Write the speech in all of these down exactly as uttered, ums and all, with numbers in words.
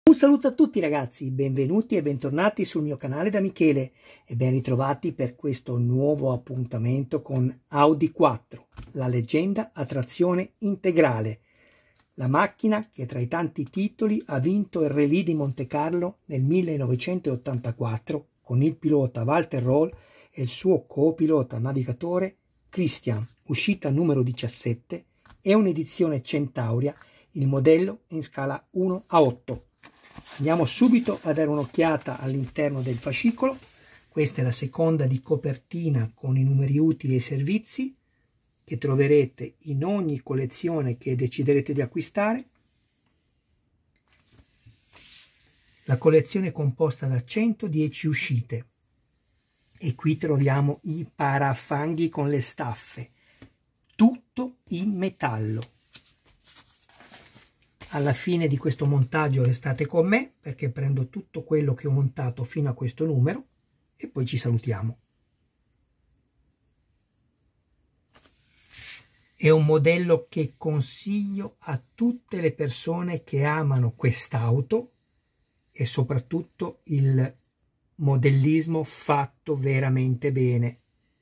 Un saluto a tutti ragazzi, benvenuti e bentornati sul mio canale da Michele e ben ritrovati per questo nuovo appuntamento con Audi quattro, la leggenda a trazione integrale, la macchina che tra i tanti titoli ha vinto il Rallye di Monte Carlo nel millenovecentottantaquattro con il pilota Walter Röhrl e il suo copilota navigatore Christian, uscita numero diciassette, e un'edizione Centauria, il modello in scala uno a otto. Andiamo subito a dare un'occhiata all'interno del fascicolo. Questa è la seconda di copertina con i numeri utili e servizi che troverete in ogni collezione che deciderete di acquistare. La collezione è composta da centodieci uscite e qui troviamo i parafanghi con le staffe, tutto in metallo. Alla fine di questo montaggio restate con me perché prendo tutto quello che ho montato fino a questo numero e poi ci salutiamo. È un modello che consiglio a tutte le persone che amano quest'auto e soprattutto il modellismo fatto veramente bene,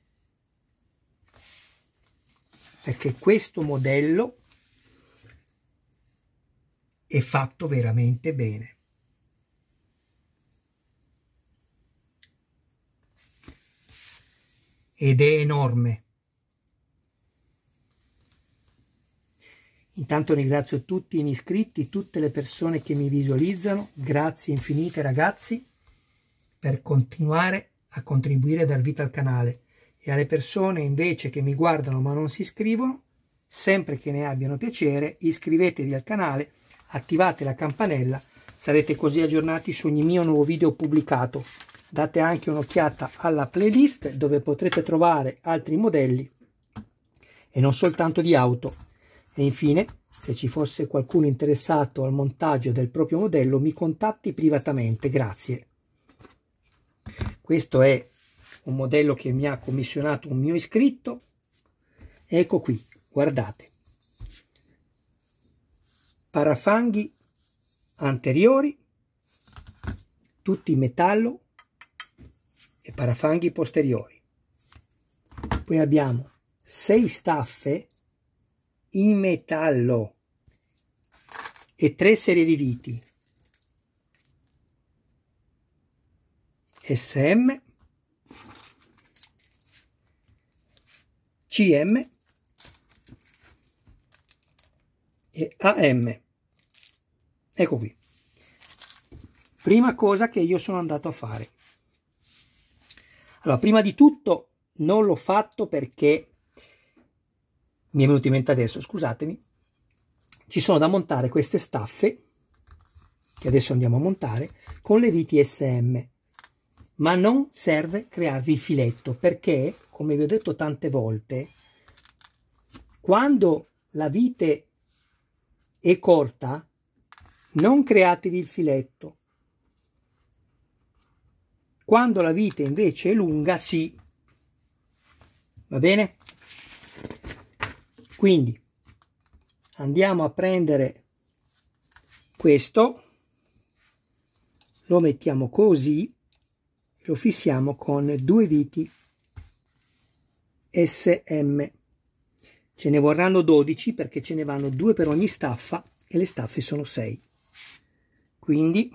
perché questo modello è fatto veramente bene. Ed è enorme. Intanto ringrazio tutti i miei iscritti, tutte le persone che mi visualizzano. Grazie infinite ragazzi per continuare a contribuire a dar vita al canale. E alle persone invece che mi guardano ma non si iscrivono, sempre che ne abbiano piacere, iscrivetevi al canale, attivate la campanella, sarete così aggiornati su ogni mio nuovo video pubblicato. Date anche un'occhiata alla playlist dove potrete trovare altri modelli e non soltanto di auto. E infine, se ci fosse qualcuno interessato al montaggio del proprio modello, mi contatti privatamente, grazie. Questo è un modello che mi ha commissionato un mio iscritto. Ecco qui, guardate. Parafanghi anteriori, tutti in metallo, e parafanghi posteriori. Poi abbiamo sei staffe in metallo e tre serie di viti S M, C M e A M. Ecco qui. Prima cosa che io sono andato a fare. Allora, prima di tutto non l'ho fatto perché mi è venuto in mente adesso, scusatemi. Ci sono da montare queste staffe che adesso andiamo a montare con le viti S M, ma non serve crearvi il filetto perché, come vi ho detto tante volte, quando la vite è corta non createvi il filetto, quando la vite invece è lunga sì, va bene? Quindi andiamo a prendere questo, lo mettiamo così, lo fissiamo con due viti S M. Ce ne vorranno dodici perché ce ne vanno due per ogni staffa e le staffe sono sei. Quindi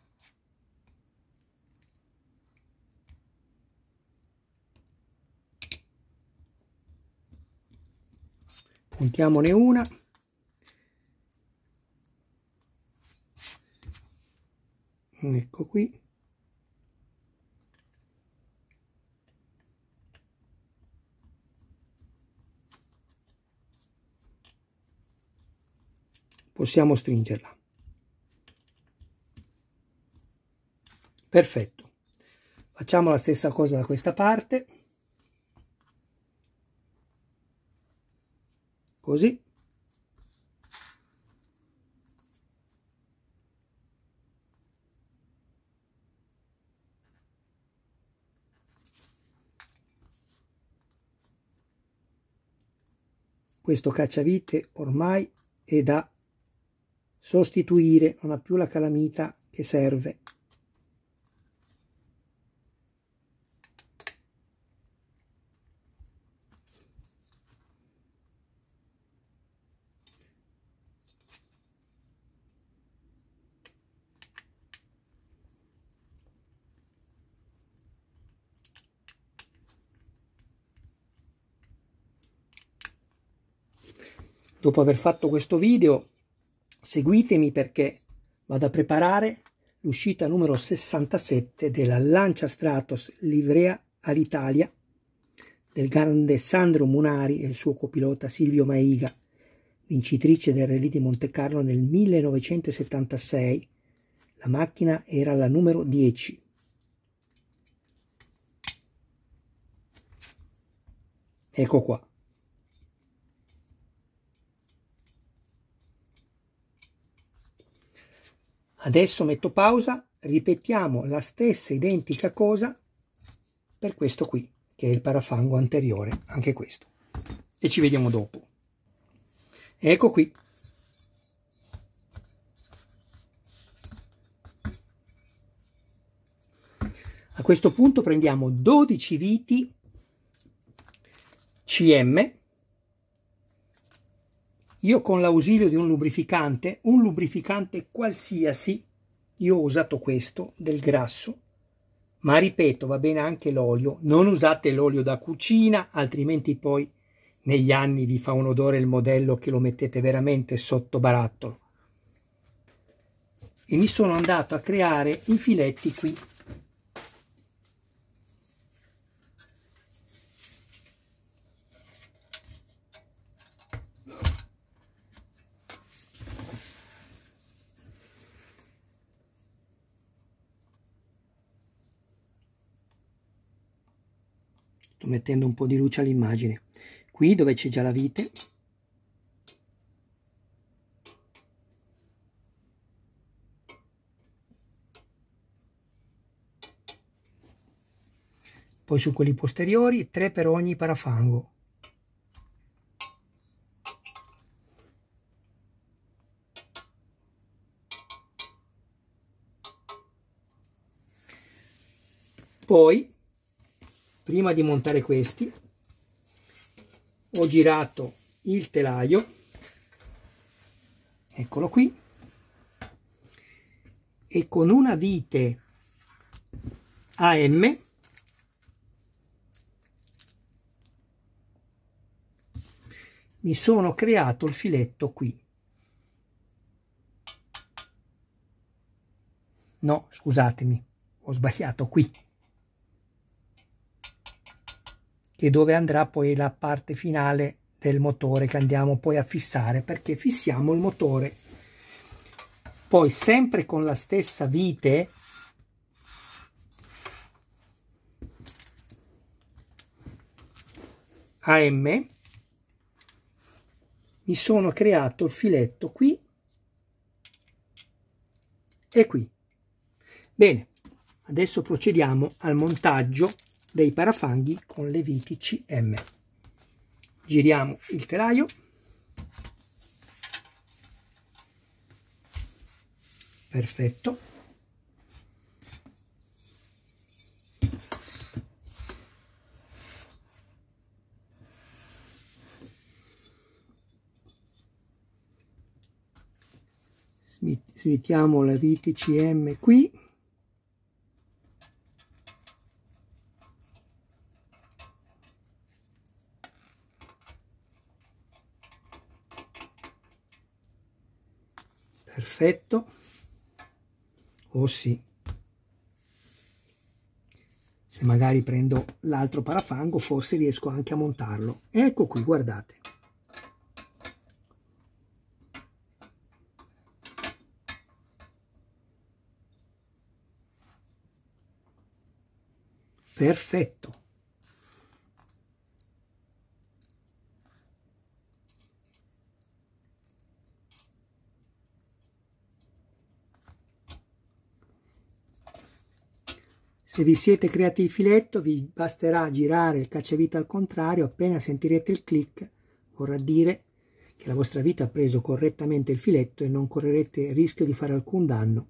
puntiamone una. Ecco qui. Possiamo stringerla. Perfetto. Facciamo la stessa cosa da questa parte. Così. Questo cacciavite ormai è da sostituire, non ha più la calamita che serve. Dopo aver fatto questo video, seguitemi perché vado a preparare l'uscita numero sessantasette della Lancia Stratos Livrea all'Italia del grande Sandro Munari e il suo copilota Silvio Maiga, vincitrice del Rallye di Monte Carlo nel millenovecentosettantasei. La macchina era la numero dieci. Ecco qua. Adesso metto pausa, ripetiamo la stessa identica cosa per questo qui, che è il parafango anteriore, anche questo. E ci vediamo dopo. Ecco qui. A questo punto prendiamo dodici viti C M. Io con l'ausilio di un lubrificante, un lubrificante qualsiasi, io ho usato questo, del grasso, ma ripeto, va bene anche l'olio, non usate l'olio da cucina, altrimenti poi negli anni vi fa un odore il modello che lo mettete veramente sotto barattolo. E mi sono andato a creare i filetti qui. Sto mettendo un po' di luce all'immagine. Qui dove c'è già la vite, poi su quelli posteriori tre per ogni parafango. Poi, prima di montare questi, ho girato il telaio, eccolo qui, e con una vite A M mi sono creato il filetto qui. No, scusatemi, ho sbagliato, qui, che è dove andrà poi la parte finale del motore che andiamo poi a fissare, perché fissiamo il motore. Poi sempre con la stessa vite A M mi sono creato il filetto qui e qui. Bene, adesso procediamo al montaggio dei parafanghi con le viti C M. Giriamo il telaio, perfetto, svitiamo le viti C M qui, perfetto. Oh sì, se magari prendo l'altro parafango forse riesco anche a montarlo. Ecco qui, guardate. Perfetto. Se vi siete creati il filetto, vi basterà girare il cacciavite al contrario. Appena sentirete il click, vorrà dire che la vostra vite ha preso correttamente il filetto e non correrete il rischio di fare alcun danno.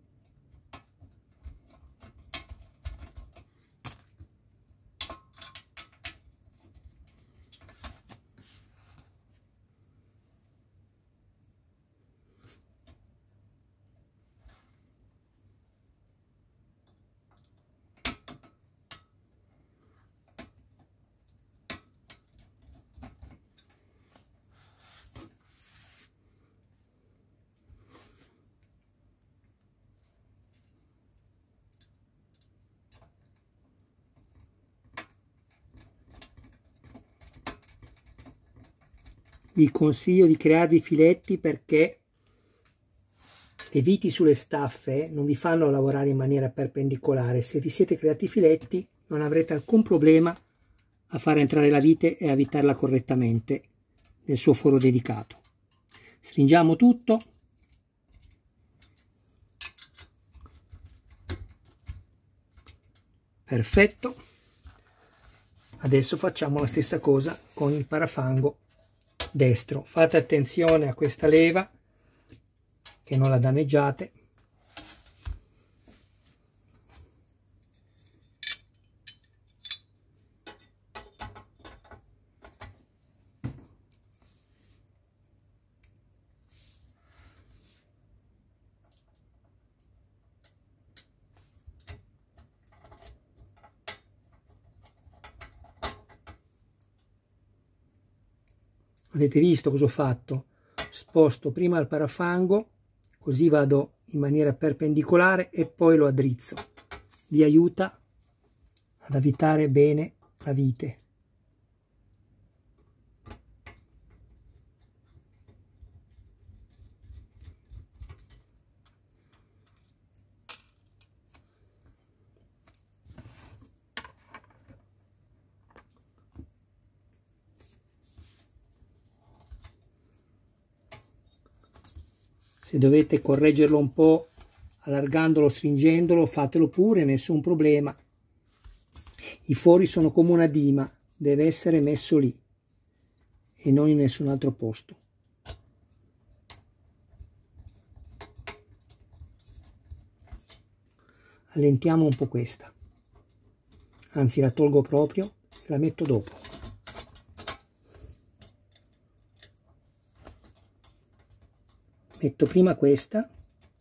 Vi consiglio di crearvi filetti perché le viti sulle staffe non vi fanno lavorare in maniera perpendicolare. Se vi siete creati filetti non avrete alcun problema a far entrare la vite e avvitarla correttamente nel suo foro dedicato. Stringiamo tutto. Perfetto. Adesso facciamo la stessa cosa con il parafango destro. Fate attenzione a questa leva che non la danneggiate. Avete visto cosa ho fatto? Sposto prima il parafango, così vado in maniera perpendicolare e poi lo addrizzo. Vi aiuta ad avvitare bene la vite. Se dovete correggerlo un po', allargandolo, stringendolo, fatelo pure, nessun problema. I fori sono come una dima, deve essere messo lì e non in nessun altro posto. Allentiamo un po' questa, anzi la tolgo proprio e la metto dopo. Metto prima questa,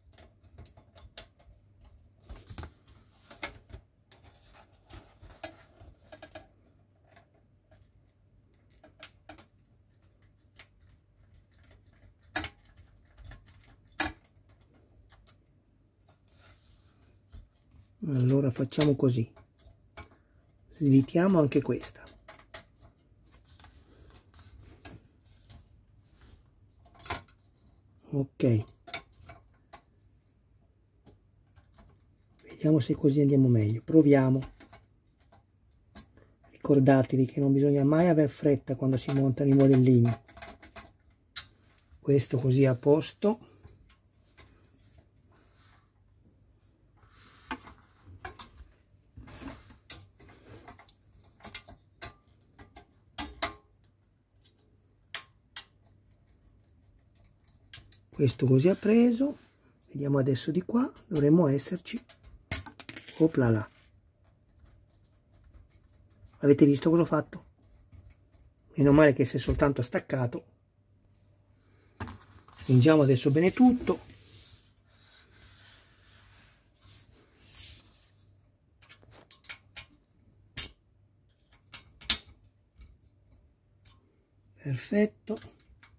allora facciamo così, svitiamo anche questa. Ok, vediamo se così andiamo meglio, proviamo. Ricordatevi che non bisogna mai aver fretta quando si montano i modellini. Questo così a posto. Questo così ha preso, vediamo adesso di qua, dovremmo esserci, opla là. Avete visto cosa ho fatto? Meno male che si è soltanto staccato. Stringiamo adesso bene tutto. Perfetto.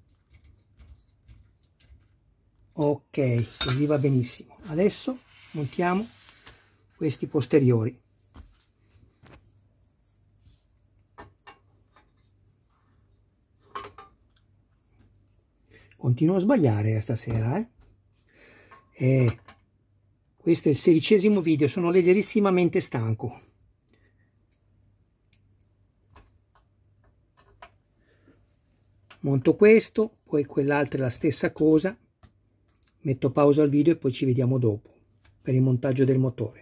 Ok, così va benissimo. Adesso montiamo questi posteriori. Continuo a sbagliare stasera, eh? E questo è il sedicesimo video, sono leggerissimamente stanco. Monto questo, poi quell'altro è la stessa cosa. Metto pausa al video e poi ci vediamo dopo per il montaggio del motore.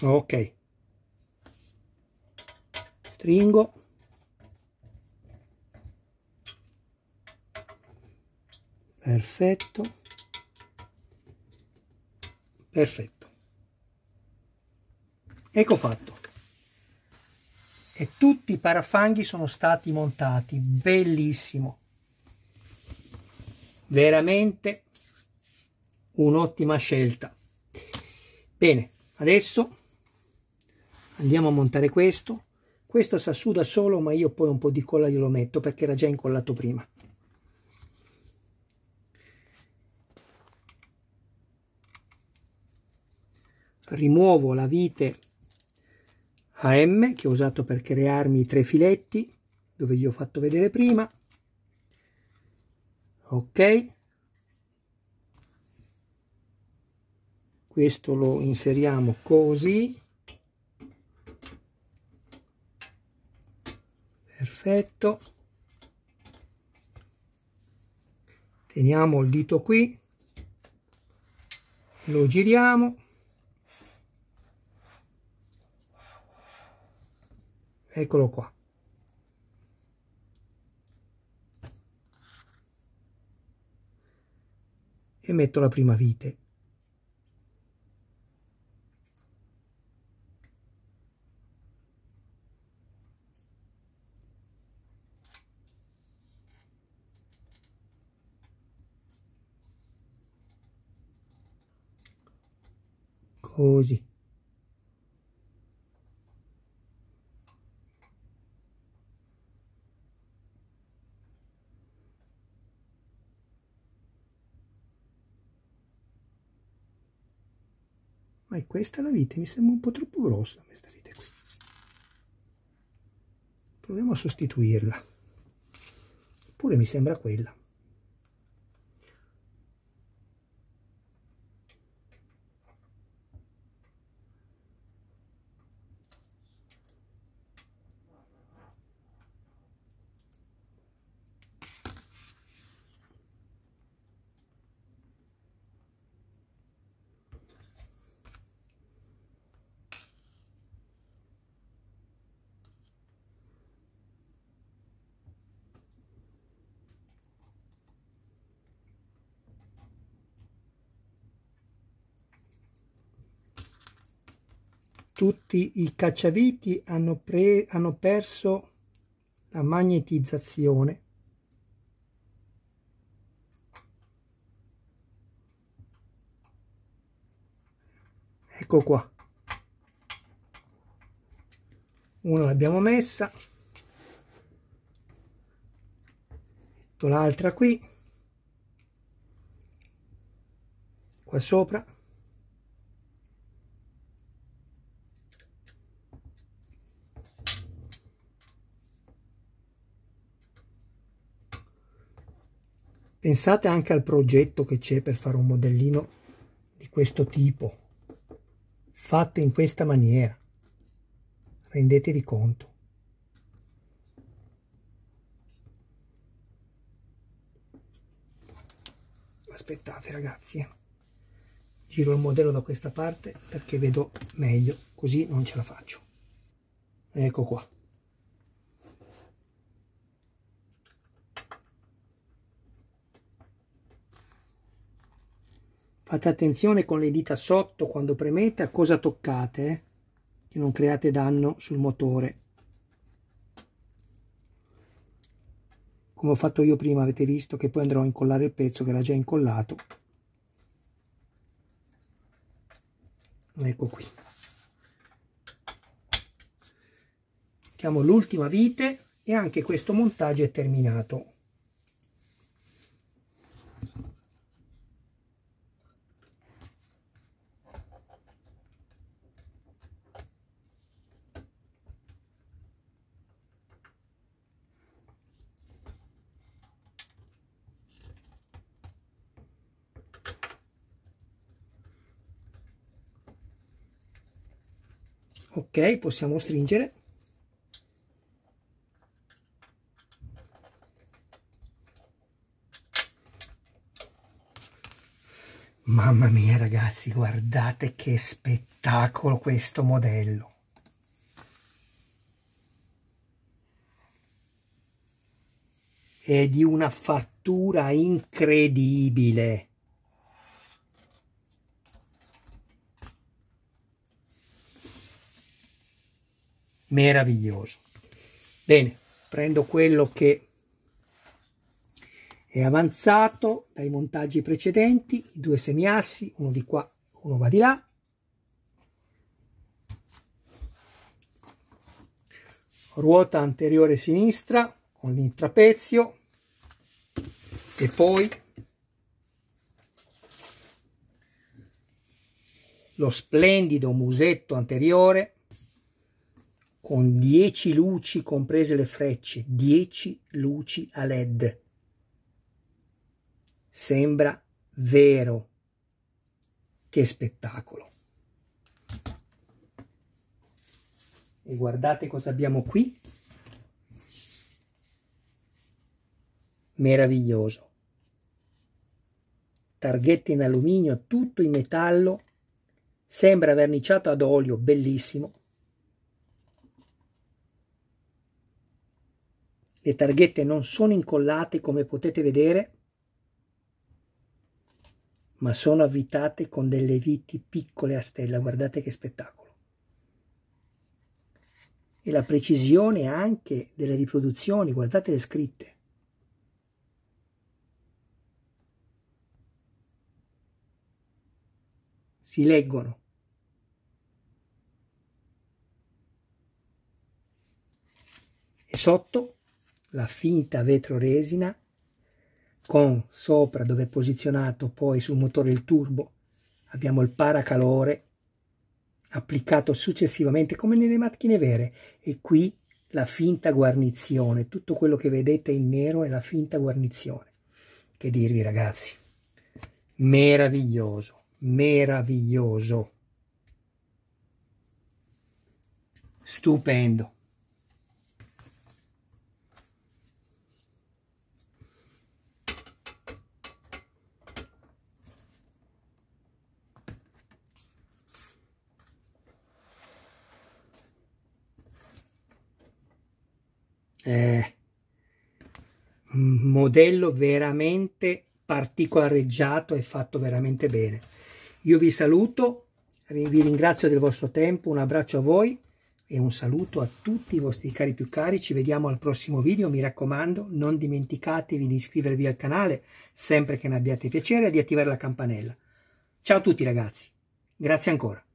Ok, stringo, perfetto, perfetto, ecco fatto. E tutti i parafanghi sono stati montati, bellissimo, veramente un'ottima scelta. Bene, adesso andiamo a montare questo. Questo si assuda solo, ma io poi un po' di colla glielo metto perché era già incollato prima. Rimuovo la vite A M che ho usato per crearmi i tre filetti dove vi ho fatto vedere prima. Ok, questo lo inseriamo così, perfetto, teniamo il dito qui, lo giriamo, eccolo qua. E metto la prima vite. Così. Ma è questa la vite? Mi sembra un po' troppo grossa questa vite qui. Proviamo a sostituirla. Oppure mi sembra quella. Tutti i cacciaviti hanno, pre hanno perso la magnetizzazione. Ecco qua. Una l'abbiamo messa. Metto l'altra qui. Qua sopra. Pensate anche al progetto che c'è per fare un modellino di questo tipo, fatto in questa maniera. Rendetevi conto. Aspettate ragazzi, eh. Giro il modello da questa parte perché vedo meglio, così non ce la faccio. Ecco qua. Fate attenzione con le dita sotto quando premete a cosa toccate, eh? Che non create danno sul motore. Come ho fatto io prima, avete visto che poi andrò a incollare il pezzo che era già incollato. Ecco qui. Mettiamo l'ultima vite e anche questo montaggio è terminato. Ok, possiamo stringere. Mamma mia ragazzi, guardate che spettacolo questo modello. È di una fattura incredibile. Meraviglioso. Bene, prendo quello che è avanzato dai montaggi precedenti, i due semiassi, uno di qua, uno va di là. Ruota anteriore sinistra con l'intrapezio e poi lo splendido musetto anteriore con dieci luci comprese le frecce, dieci luci a led. Sembra vero. Che spettacolo. E guardate cosa abbiamo qui. Meraviglioso. Targhette in alluminio, tutto in metallo. Sembra verniciato ad olio, bellissimo. Le targhette non sono incollate come potete vedere, ma sono avvitate con delle viti piccole a stella. Guardate che spettacolo. E la precisione anche delle riproduzioni, guardate le scritte. Si leggono. E sotto la finta vetro resina con sopra, dove è posizionato poi sul motore il turbo, abbiamo il paracalore applicato successivamente come nelle macchine vere, e qui la finta guarnizione. Tutto quello che vedete in nero è la finta guarnizione. Che dirvi ragazzi, meraviglioso, meraviglioso, stupendo. Eh, modello veramente particolareggiato e fatto veramente bene. Io vi saluto, vi ringrazio del vostro tempo, un abbraccio a voi e un saluto a tutti i vostri cari più cari. Ci vediamo al prossimo video, mi raccomando, non dimenticatevi di iscrivervi al canale sempre che ne abbiate piacere e di attivare la campanella. Ciao a tutti ragazzi, grazie ancora.